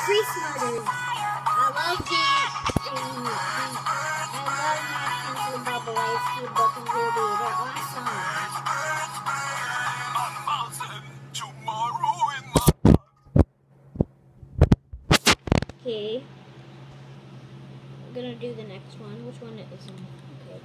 Priest murders. I love Napkins and Bubble Ice, Ski Book, and Ruby. They're awesome. Okay. I'm gonna do the next one. Which one is it? Okay.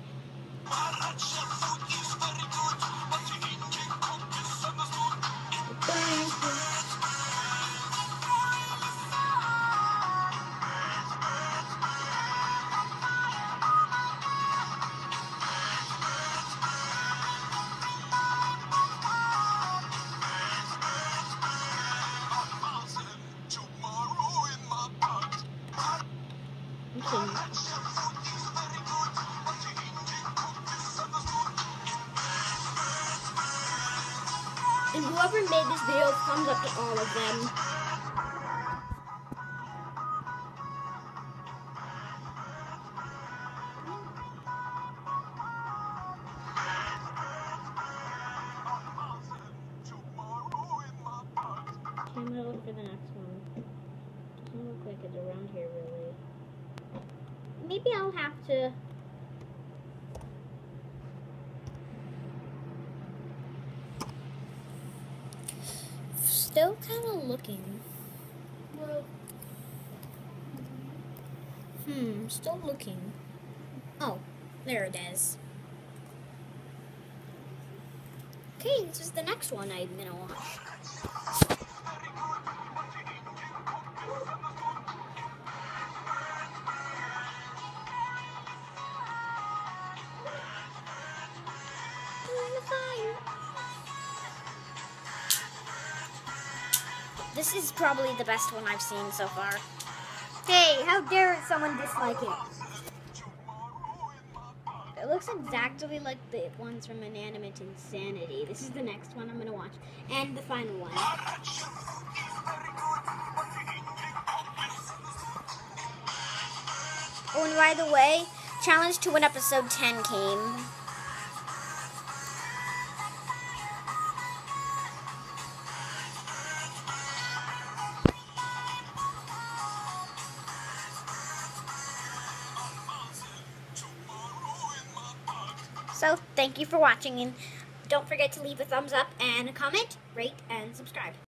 And whoever made this video, thumbs up to all of them. Okay, I'm gonna look for the next one. Doesn't look like it's around here really. Maybe I'll have to. Still kind of looking. Well, still looking. Oh, there it is. Okay, this is the next one I'm gonna watch. This is probably the best one I've seen so far. Hey, how dare someone dislike it? It looks exactly like the ones from Inanimate Insanity. This is the next one I'm going to watch. And the final one. Oh, and by the way, challenge to win episode 10 came. So, thank you for watching, and don't forget to leave a thumbs up and a comment, rate, and subscribe.